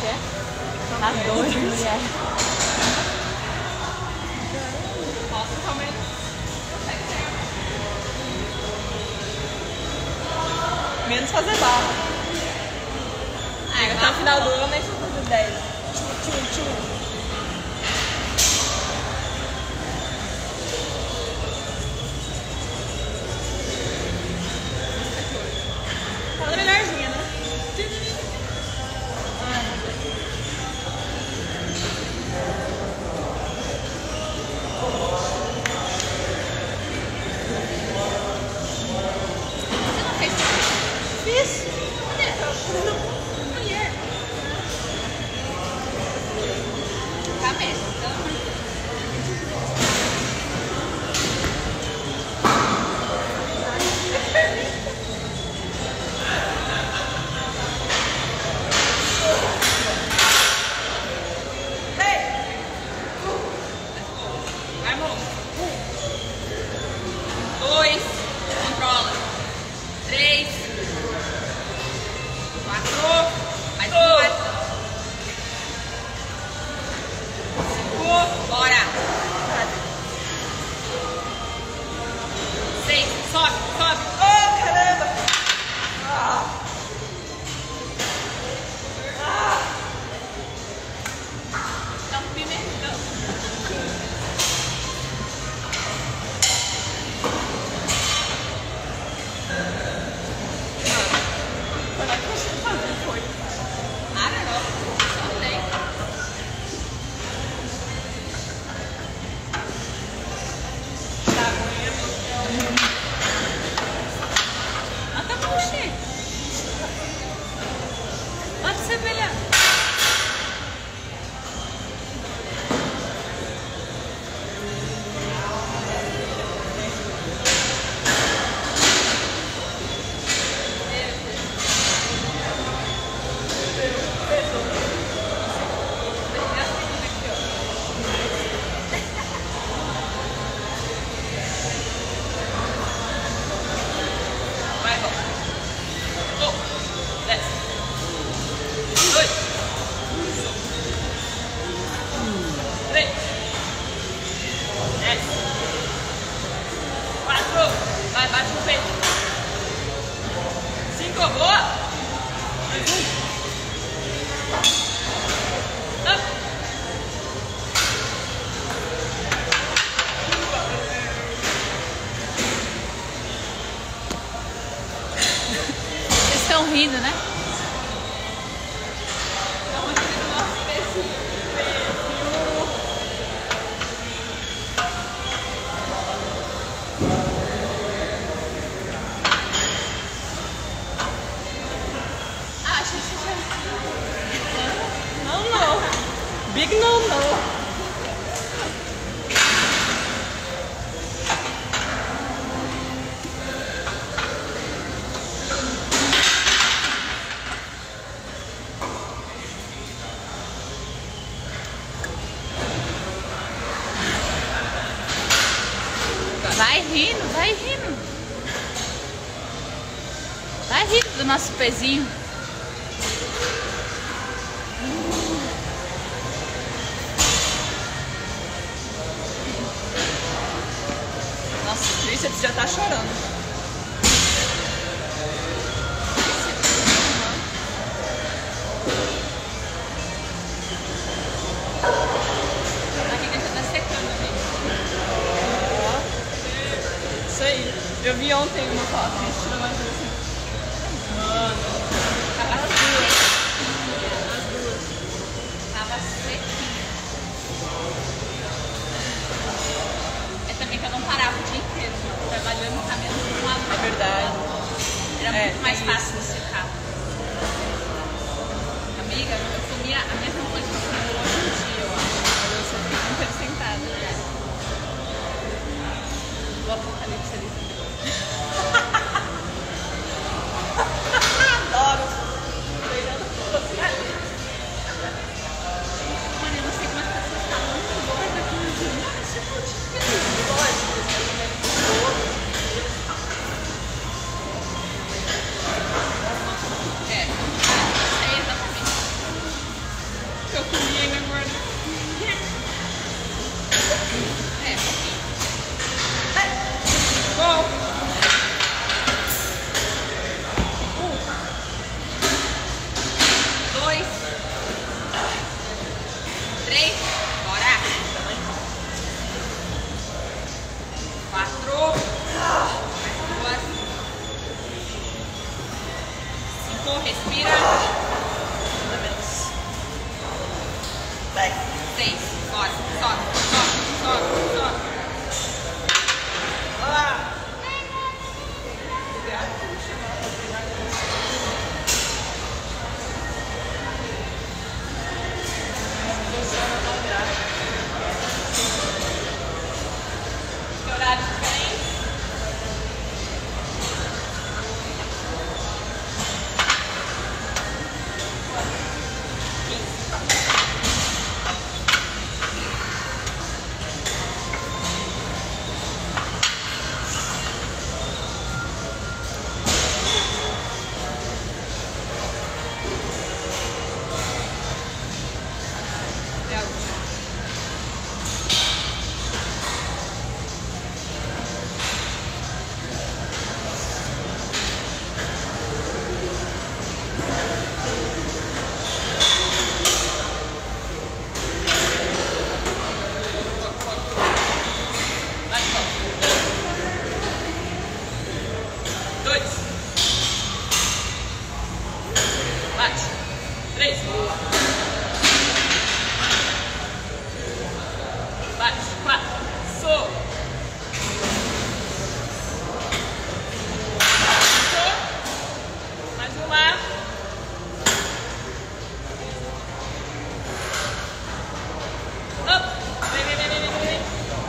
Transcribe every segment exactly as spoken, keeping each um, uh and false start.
que é? Tá doido, mulher. Nossa, também. Menos fazer barra. Ah, até o final do ano nem só fazer dez. Tchum, tchum, tchum. Ela é melhorzinha, né? Você não fez isso? Fiz. Cadê? Mulher. Tá mesmo, pelo amor de Deus. Dois, controla. Três, quatro, mais um, mais. Cinco, bora. Seis, sobe, sobe. Oh, caramba. Ah. Ah. Dá um pimentão. Pode ser melhor. Vai, volta. Oh, desce. Dois. Três. Desce. Quatro. Vai, bate no peito. Cinco, boa. Mais um. Up. Vocês estão rindo, né? Não, não. Big não, não. Vai rindo, vai rindo. Vai rindo do nosso pezinho. Nossa, o tríceps já tá chorando. Aqui já tá secando, gente. Isso aí. Eu vi ontem uma foto que a gente tirou mais assim. Mano. Tava as duas. As duas. Tava sequinha. É também que eu não parava o dia inteiro, trabalhando com a mesma de um lado. É verdade. Era É, muito mais tem fácil de secar. Amiga, eu comia a mesma coisa que eu como hoje em dia, eu acho. Mas eu só fico inteiro sentada. Do apocalipse ali. Adoro. Mano, eu não sei como as pessoas estão muito gordas aqui no dia. Ah, esse putinho. Lógico. Três. Bora. Quatro. Mais duas. Cinco. Respira. Seis. Bora. Sobe. Sobe. Sobe. Sobe. Olá. Que horário tem? Três. Bate. Quatro. Sou. Sou. Mais uma. Up. Vem, vem, vem, vem, vem, vem.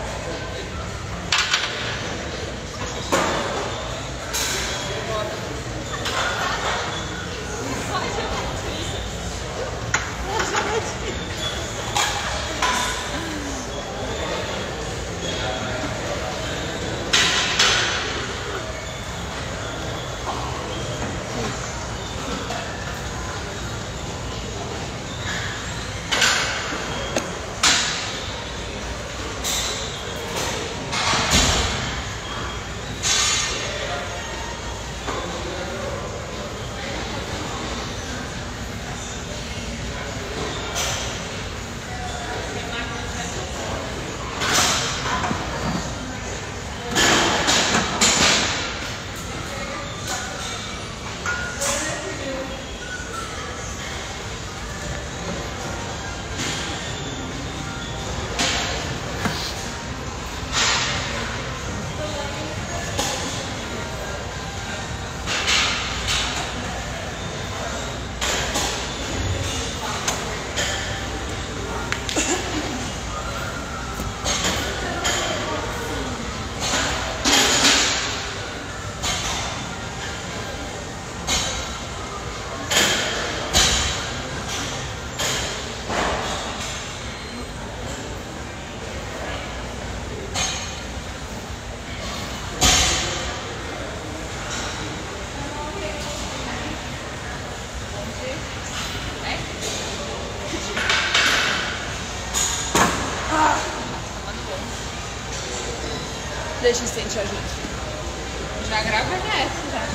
Deixa eu sentir a gente. Já grava essa, já.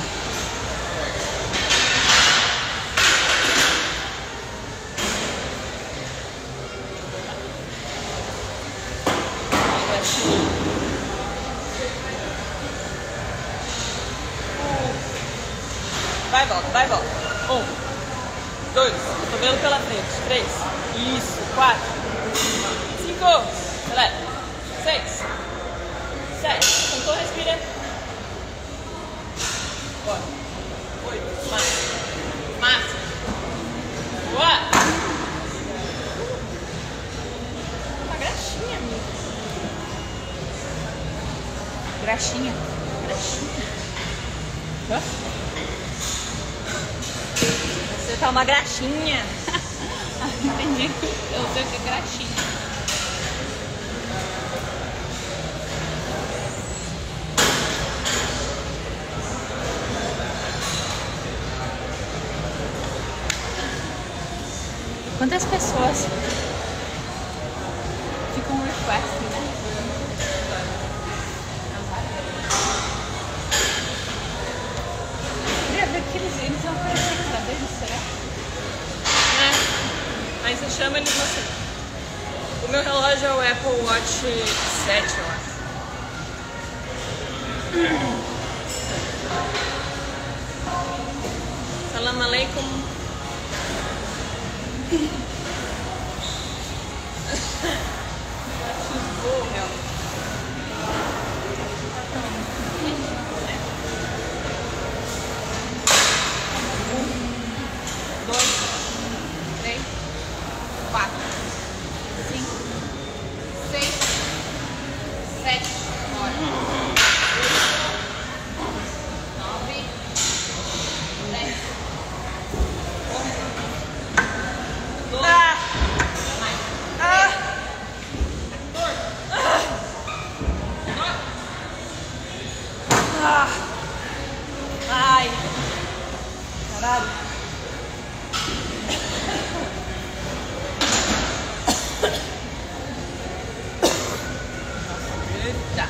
Vai, volta, vai, volta. Um, dois, cotovelo pela frente. Três, isso, quatro, cinco, acelera. Seis, sete, contou, respira. Bora. Oito, máximo. Máximo. Boa. Uma graxinha, amigo. Graxinha. Graxinha. Hã? Você tá uma graxinha. Entendi. Eu sei o que é graxinha. Quantas pessoas ficam request, né? Eu queria ver que eles, eles vão aparecer cada vez, será? É. Aí você chama eles você. O meu relógio é o Apple Watch sete, eu acho. Salam aleikum. Chuvou, meu. Um, dois, três, quatro, cinco, seis, sete, bora. Nove, dez, onze, doze. Ah! Mais. Ah! Ah! Ai! Caralho! Eita.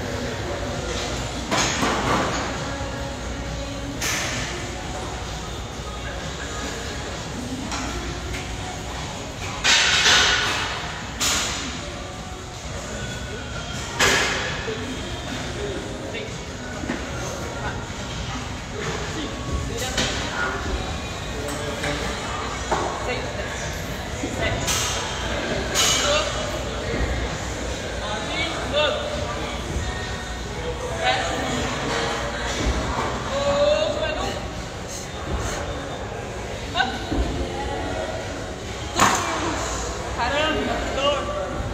Caramba, que dor!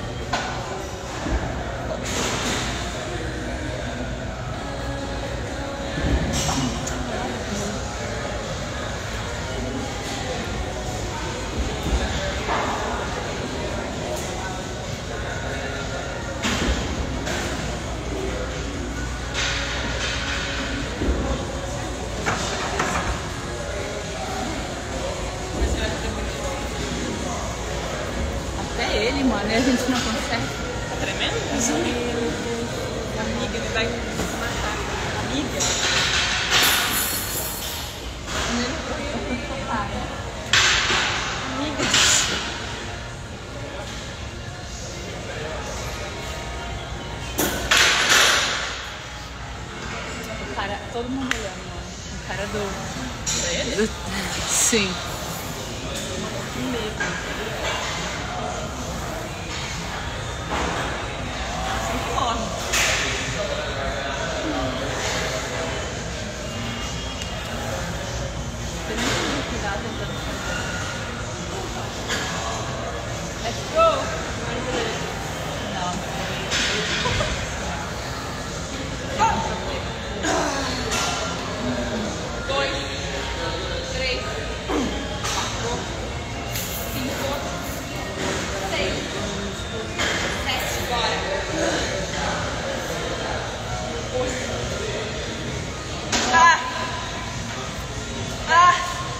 Até ele, mano, e a gente não consegue. Tá tremendo? Amiga, ele vai se matar. Amiga? Amiga. O cara, todo mundo olhando, mano. O cara do. Pra ele? do... Sim. Que medo. Sempre morre. Tem muito cuidado tentando fazer. Let's go! Não. Dois, três, quatro, cinco, seis, sete, bora. Oito. Ah! Ah!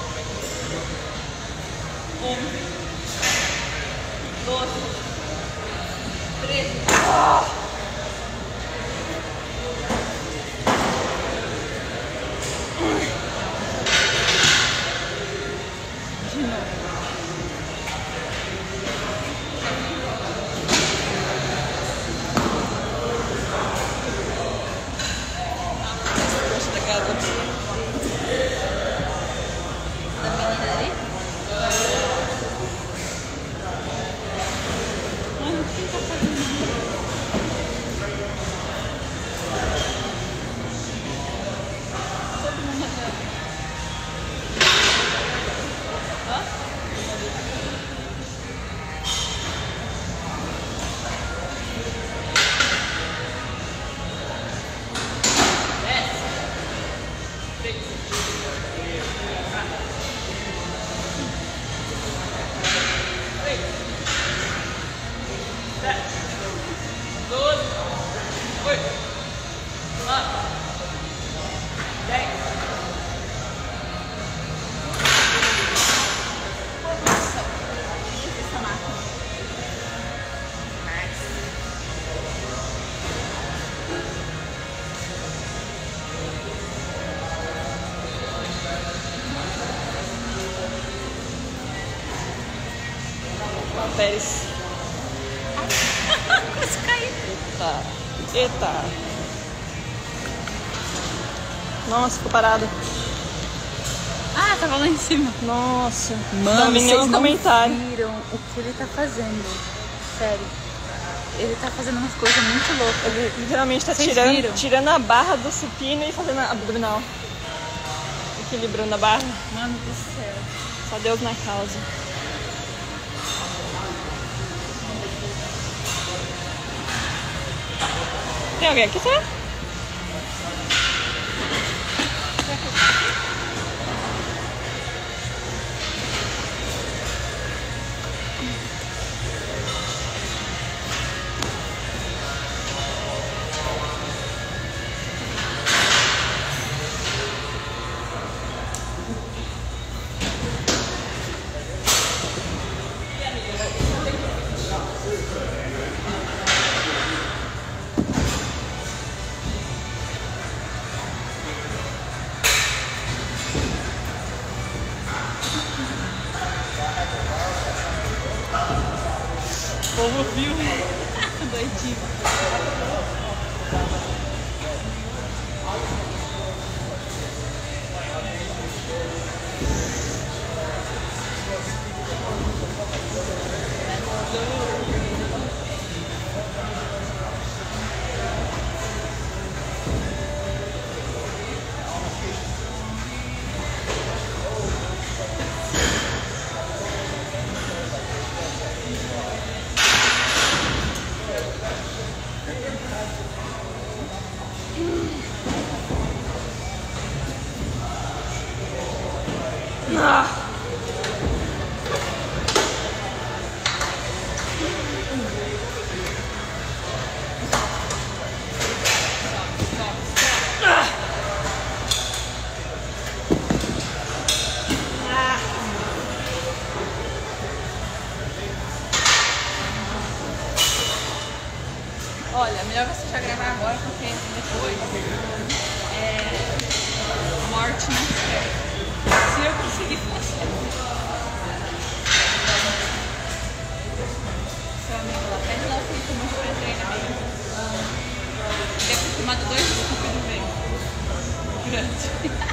onze, doze, treze, De novo. gosto daquela botinha. Da menina ali? Mano, o que ele tá fazendo? Todo mundo olhando. Hã? doze, oito, nove, dez. Nossa, essa máquina. Pérez. Ai, Quase caí. Eita. Eita. Nossa, ficou parada. Ah, tava lá em cima. Nossa. Mano, não vi vocês nenhum não comentário. viram o que ele tá fazendo. Sério. Ele tá fazendo umas coisas muito loucas. Ele literalmente tá Vocês tirando, viram? tirando a barra do supino e fazendo a abdominal. Equilibrando a barra. Mano do céu. Só Deus na causa. Tem alguém aqui, será? O povo viu. Doidinho. Ah. Olha, melhor você já gravar agora, porque depois é morte na certa. Se eu conseguir fazer. Seu amigo lá, pede lá o que como foi treinamento. Ele é acostumado dois estúpidos bem. Grande.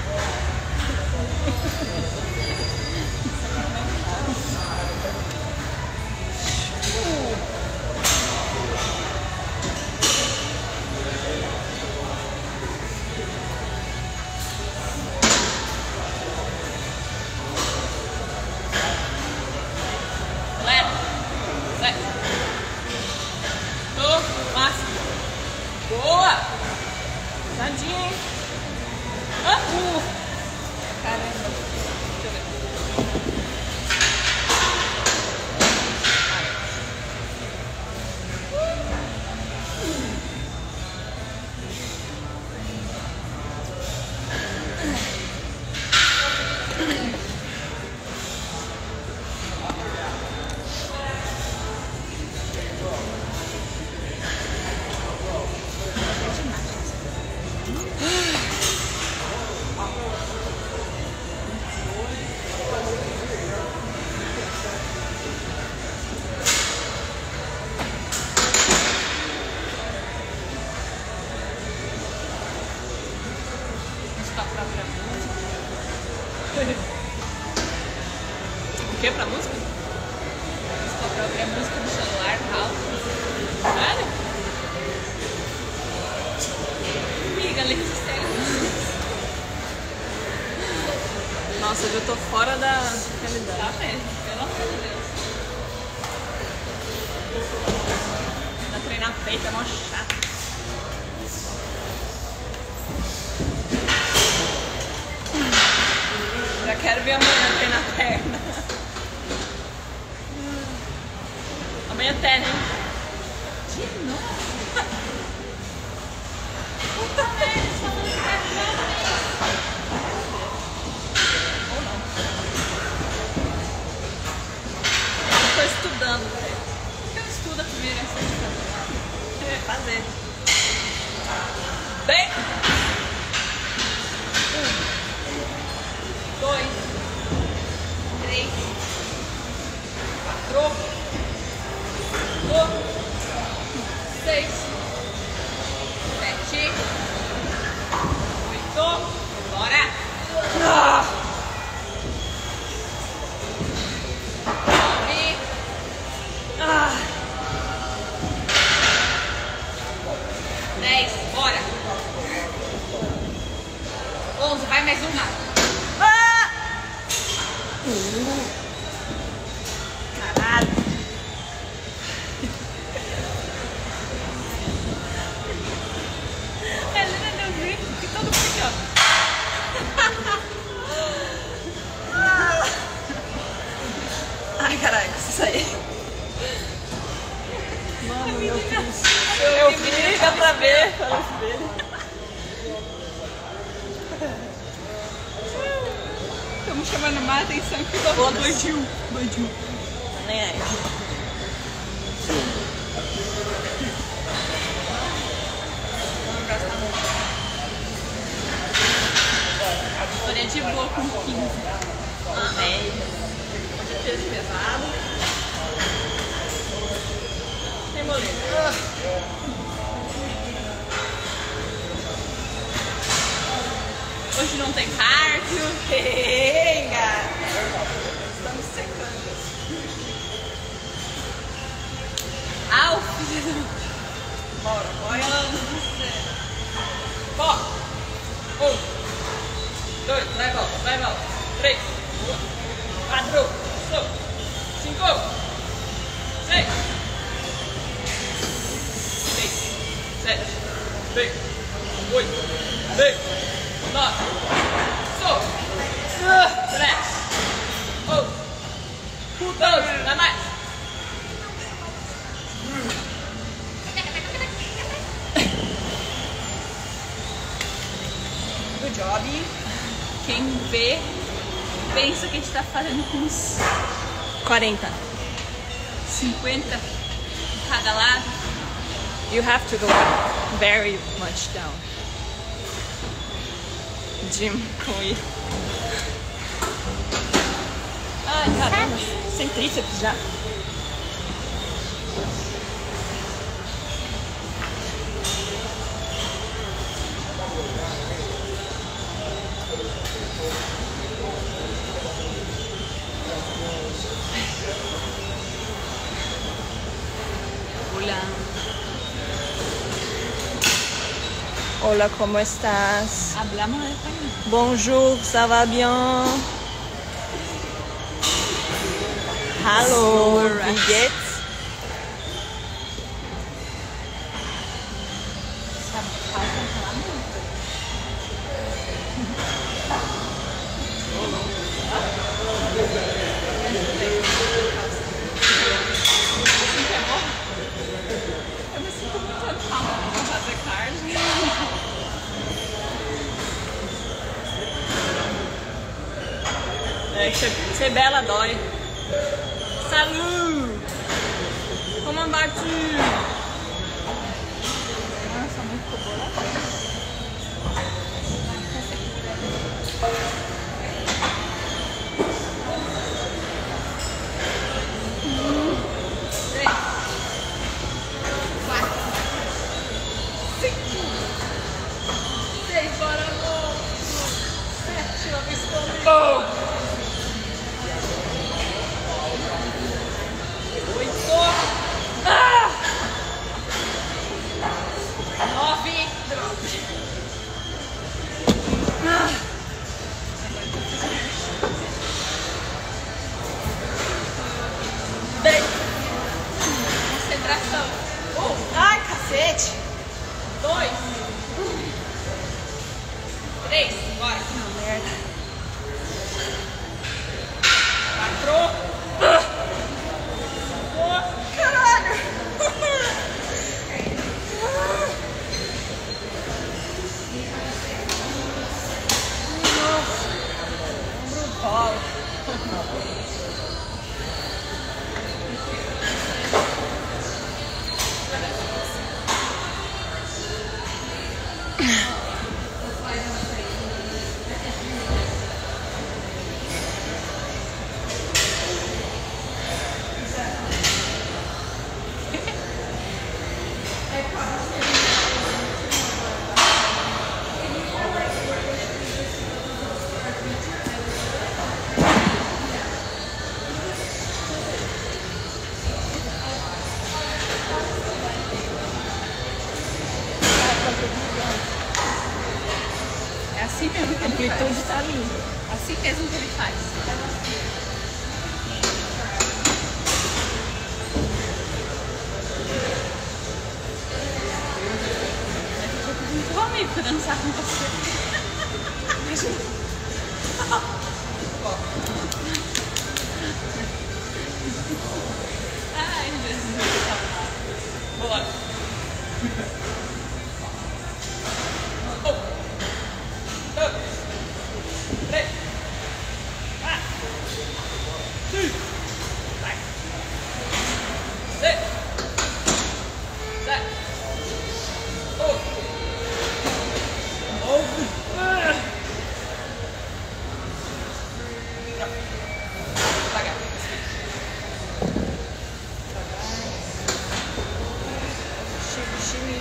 Boa! Tadinho, hein? Ah, uh. Caramba. Deixa eu ver. O que pra música? Sua própria música no celular, house. Sério? Amiga, além de sério. Nossa, eu já tô fora da realidade. Tá mesmo, pelo amor de Deus. Pra treinar peito é mó chato. Já quero ver amanhã treinar perna. Amanhã até, né? De novo? Puta merda, só não quero Ou não. Eu tô estudando, velho. Por que eu estudo a primeira essa? É, fazer. Bem. Um. Dois. Três. Quatro. Cinco. ver, fala dele. Estamos chamando mais atenção que o Foda-se. doidinho. Doidinho. Nem aí. Vamos gastar muito. Faria de boa com quinze. Amém. Pode peso pesado. Sem boleto. Hoje não tem cardio. Venga! Estamos secando. Au, filho. Bora, bora. Mano do céu. Foco. Um, dois, vai volta, vai volta. Três, quatro, cinco, seis, seis, sete, seis, oito, seis, nove, três, um, dois, dá mais. Good job. Quem vê, pensa que a gente tá fazendo com uns quarenta. cinquenta em cada lado. You have to go very much down. Jim com I. Ai, caramba. Sem tríceps já. Olá. Hola, ¿cómo estás? Hablamos de español. Bonjour, ça va bien? Hallo, So, wie geht's? Sabe, falta falar muito. Eu me sinto muito animada pra fazer cardio. É, ser, ser bela dói. Salut! Comment vas-tu? Nossa, muito cobolado. Três, quatro, cinco, seis, bora, amor. Sete, uma vez comigo. Oh! Oito! Ah! Nove, ah. Dez! Concentração. Um! Ai, cacete! Dois, três, bora. Não, merda. Quatro! Caralho! Nossa! Brutal! É assim mesmo que A ele amplitude faz. tá linda. Assim mesmo que ele faz. Muito amigo pra dançar com você. Ai, Jesus. Bora! time.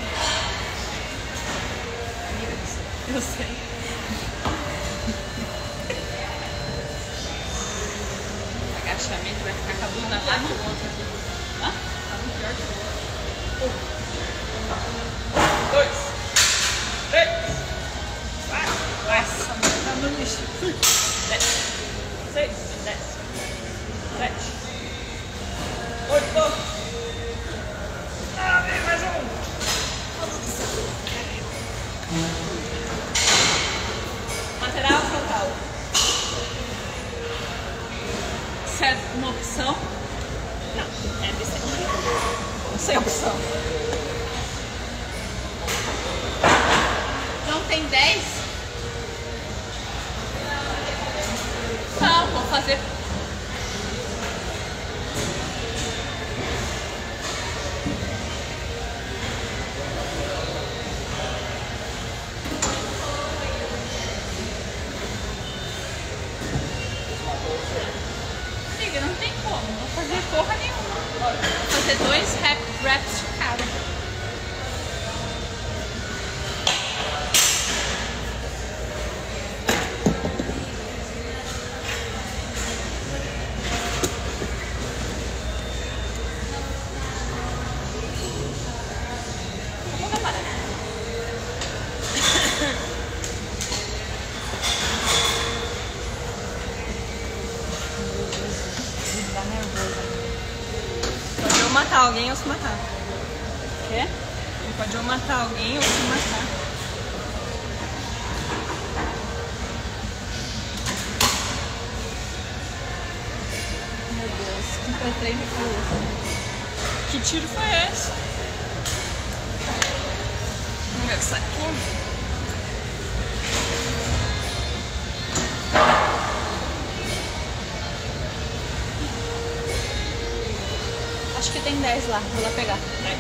Eu sei. Agachamento vai ficar com a bunda lá no outro aqui. Hã? Tá muito pior que o outro. Um, dois, três, quatro, Nossa, mas tá no lixo. dez, seis, dez, sete, oito. Ah, vem mais um. Lateral frontal. Isso é uma opção? Não, é bicep. Sem opção. Não tem dez? Não, vou fazer. Amiga, não tem como. Não vou fazer porra nenhuma. Vou fazer dois rap, reps de cada. Pode eu matar alguém ou se matar. Quê? Pode eu matar alguém ou se matar. Meu Deus, que pré-treino foi esse? Que tiro foi esse? Vamos ver o que sai aqui. Acho que tem dez lá, vou lá pegar.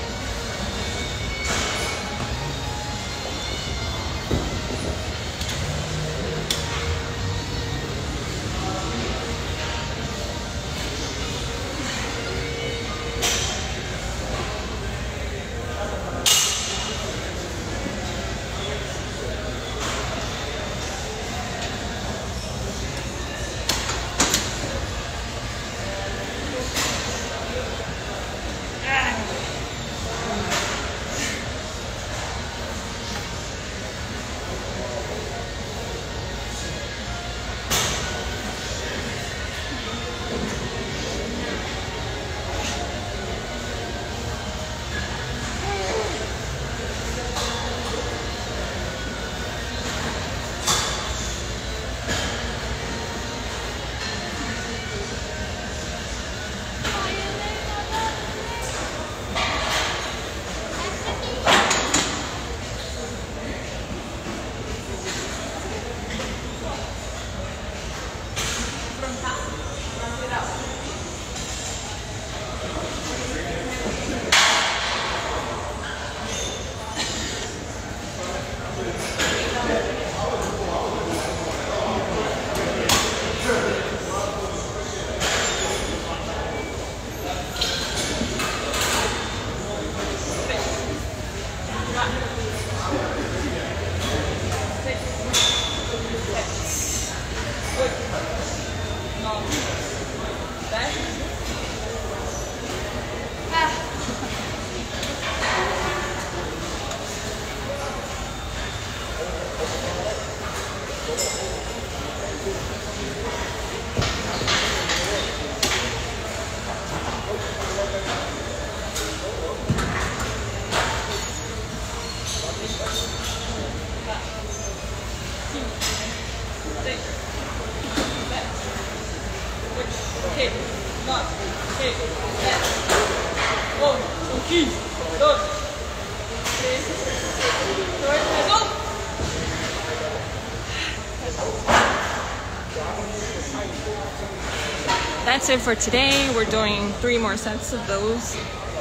That's it for today. We're doing three more sets of those.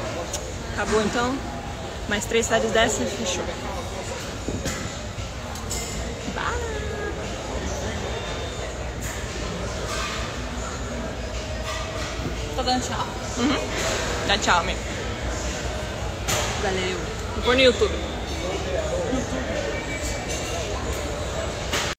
Acabou então. Mais três séries dessa e fechou. Bye! Tá dando tchau? Uhum. Dá tchau, amigo. Valeu. Vou pôr no YouTube.